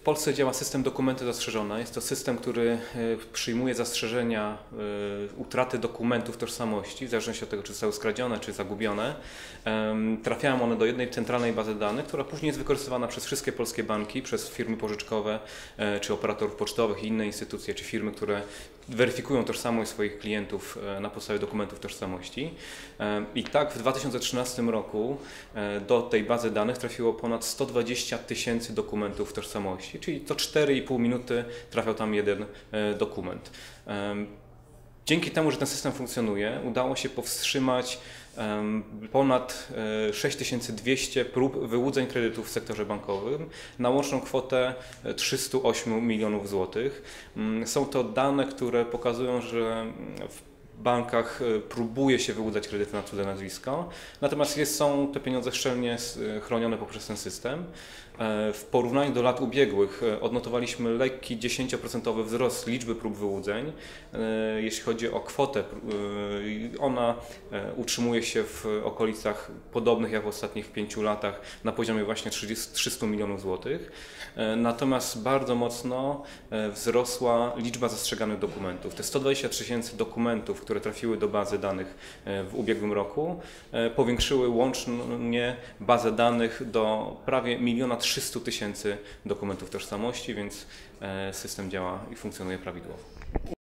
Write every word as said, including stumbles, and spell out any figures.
Polsce działa system dokumenty zastrzeżone. Jest to system, który przyjmuje zastrzeżenia utraty dokumentów tożsamości, w zależności od tego, czy zostały skradzione, czy zagubione. Trafiają one do jednej centralnej bazy danych, która później jest wykorzystywana przez wszystkie polskie banki, przez firmy pożyczkowe, czy operatorów pocztowych i inne instytucje, czy firmy, które weryfikują tożsamość swoich klientów na podstawie dokumentów tożsamości. I tak w dwa tysiące trzynastym roku do tej bazy danych trafiło ponad sto dwadzieścia tysięcy dokumentów tożsamości, czyli co cztery i pół minuty trafiał tam jeden dokument. Dzięki temu, że ten system funkcjonuje, udało się powstrzymać ponad sześć tysięcy dwieście prób wyłudzeń kredytów w sektorze bankowym na łączną kwotę trzysta osiem milionów złotych. Są to dane, które pokazują, że w bankach próbuje się wyłudzać kredyty na cudze nazwisko, natomiast jest, są te pieniądze szczelnie chronione poprzez ten system. W porównaniu do lat ubiegłych odnotowaliśmy lekki dziesięcioprocentowy wzrost liczby prób wyłudzeń. Jeśli chodzi o kwotę, ona utrzymuje się w okolicach podobnych jak w ostatnich pięciu latach na poziomie właśnie trzystu milionów złotych. Natomiast bardzo mocno wzrosła liczba zastrzeganych dokumentów. Te sto dwadzieścia tysięcy dokumentów, które trafiły do bazy danych w ubiegłym roku, powiększyły łącznie bazę danych do prawie miliona trzystu tysięcy dokumentów tożsamości, więc system działa i funkcjonuje prawidłowo.